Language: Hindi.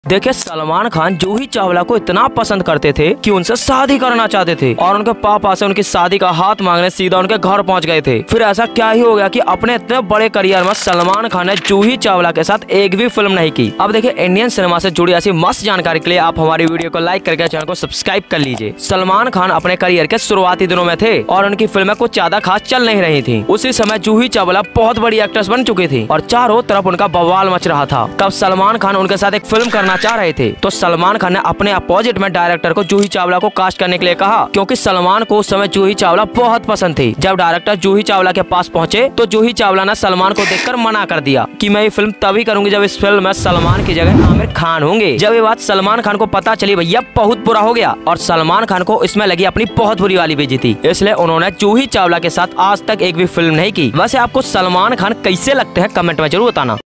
देखिए, सलमान खान जूही चावला को इतना पसंद करते थे कि उनसे शादी करना चाहते थे और उनके पापा से उनकी शादी का हाथ मांगने सीधा उनके घर पहुंच गए थे। फिर ऐसा क्या ही हो गया कि अपने इतने बड़े करियर में सलमान खान ने जूही चावला के साथ एक भी फिल्म नहीं की। अब देखिए, इंडियन सिनेमा से जुड़ी ऐसी मस्त जानकारी के लिए आप हमारी वीडियो को लाइक करके चैनल को सब्सक्राइब कर लीजिए। सलमान खान अपने करियर के शुरुआती दिनों में थे और उनकी फिल्में कुछ ज्यादा खास चल नहीं रही थी। उसी समय जूही चावला बहुत बड़ी एक्ट्रेस बन चुकी थी और चारों तरफ उनका बवाल मच रहा था। तब सलमान खान उनके साथ एक फिल्म करना चाह रहे थे तो सलमान खान ने अपने अपोजिट में डायरेक्टर को जूही चावला को कास्ट करने के लिए कहा, क्योंकि सलमान को उस समय जूही चावला बहुत पसंद थी। जब डायरेक्टर जूही चावला के पास पहुंचे तो जूही चावला ने सलमान को देखकर मना कर दिया कि मैं ये फिल्म तभी करूंगी जब इस फिल्म में सलमान की जगह आमिर खान होंगे। जब ये बात सलमान खान को पता चली, भैया बहुत बुरा हो गया और सलमान खान को इसमें लगी अपनी बहुत बुरी वाली बेइज्जती। इसलिए उन्होंने जूही चावला के साथ आज तक एक भी फिल्म नहीं की। वैसे आपको सलमान खान कैसे लगते हैं, कमेंट में जरूर बताना।